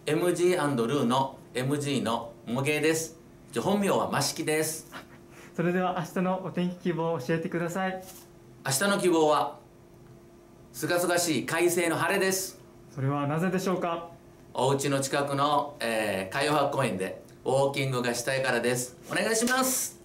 MG&ルーの MG のもげです。本名は益木です。 それでは明日のお天気希望を教えてください。 明日の希望はすがすがしい快晴の晴れです。 それはなぜでしょうか？ お家の近くの、海洋博公園でウォーキングがしたいからです。お願いします。